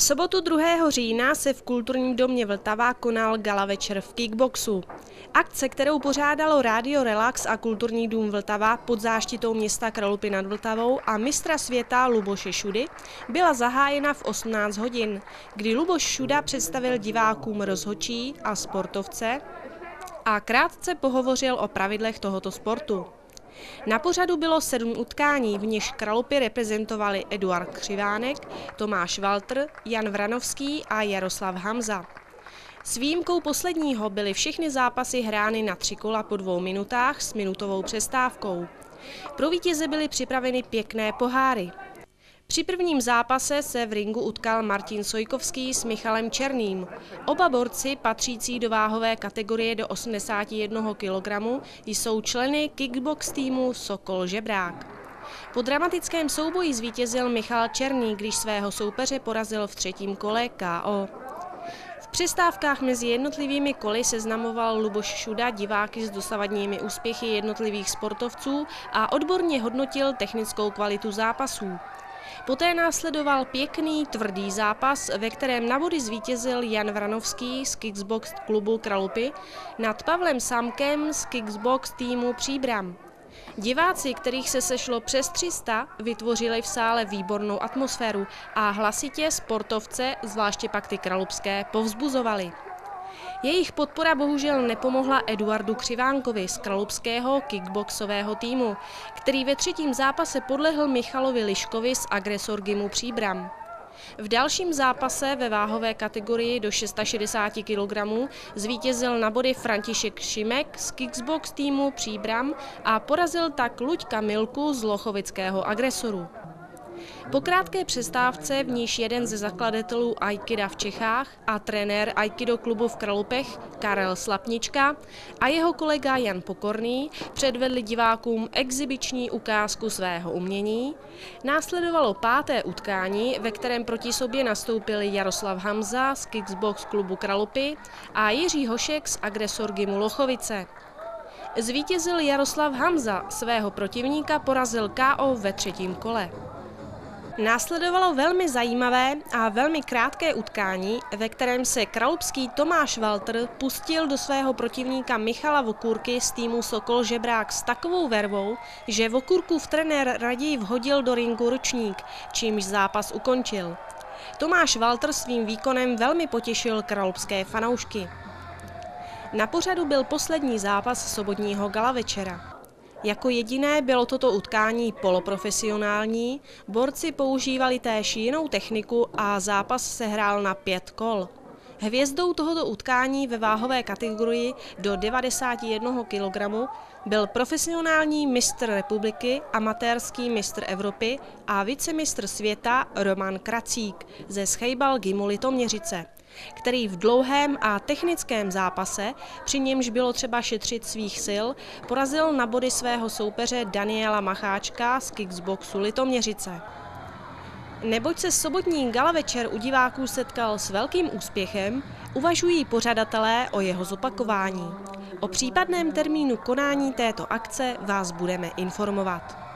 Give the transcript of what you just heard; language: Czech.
sobotu 2. října se v Kulturním domě Vltava konal gala večer v kickboxu. Akce, kterou pořádalo Rádio Relax a Kulturní dům Vltava pod záštitou města Kralupy nad Vltavou a mistra světa Luboše Šudy, byla zahájena v 18 hodin, kdy Luboš Šuda představil divákům rozhodčí a sportovce a krátce pohovořil o pravidlech tohoto sportu. Na pořadu bylo 7 utkání, v něž Kralupy reprezentovali Eduard Křivánek, Tomáš Walter, Jan Vranovský a Jaroslav Hamza. S výjimkou posledního byly všechny zápasy hrány na 3 kola po 2 minutách s minutovou přestávkou. Pro vítěze byly připraveny pěkné poháry. Při prvním zápase se v ringu utkal Martin Sojkovský s Michalem Černým. Oba borci, patřící do váhové kategorie do 81 kg, jsou členy kickbox týmu Sokol Žebrák. Po dramatickém souboji zvítězil Michal Černý, když svého soupeře porazil v 3. kole KO. V přestávkách mezi jednotlivými koly seznamoval Luboš Šuda diváky s dosavadními úspěchy jednotlivých sportovců a odborně hodnotil technickou kvalitu zápasů. Poté následoval pěkný, tvrdý zápas, ve kterém na body zvítězil Jan Vranovský z Kickbox klubu Kralupy nad Pavlem Samkem z Kickbox týmu Příbram. Diváci, kterých se sešlo přes 300, vytvořili v sále výbornou atmosféru a hlasitě sportovce, zvláště pak ty kralupské, povzbuzovali. Jejich podpora bohužel nepomohla Eduardu Křivánkovi z kralupského kickboxového týmu, který ve 3. zápase podlehl Michalovi Liškovi z Agresor Gymu Příbram. V dalším zápase ve váhové kategorii do 660 kg zvítězil na body František Šimek z kickbox týmu Příbram a porazil tak Luďka Milku z lochovického Agresoru. Po krátké přestávce, v níž jeden ze zakladatelů Aikida v Čechách a trenér Aikido klubu v Kralupech Karel Slapnička a jeho kolega Jan Pokorný předvedli divákům exibiční ukázku svého umění, následovalo 5. utkání, ve kterém proti sobě nastoupili Jaroslav Hamza z Kickbox klubu Kralupy a Jiří Hošek z Agresor Gymu Lochovice. Zvítězil Jaroslav Hamza, svého protivníka porazil KO ve 3. kole. Následovalo velmi zajímavé a velmi krátké utkání, ve kterém se kralupský Tomáš Walter pustil do svého protivníka Michala Vokurky z týmu Sokol Žebrák s takovou vervou, že Vokurkův trenér raději vhodil do ringu ručník, čímž zápas ukončil. Tomáš Walter svým výkonem velmi potěšil kralupské fanoušky. Na pořadu byl poslední zápas sobotního gala večera. Jako jediné bylo toto utkání poloprofesionální, borci používali též jinou techniku a zápas se hrál na 5 kol. Hvězdou tohoto utkání ve váhové kategorii do 91 kg byl profesionální mistr republiky, amatérský mistr Evropy a vicemistr světa Roman Kracík ze Schejbal Gymu Litoměřice, který v dlouhém a technickém zápase, při němž bylo třeba šetřit svých sil, porazil na body svého soupeře Daniela Macháčka z Kickboxu Litoměřice. Neboť se sobotní gala večer u diváků setkal s velkým úspěchem, uvažují pořadatelé o jeho zopakování. O případném termínu konání této akce vás budeme informovat.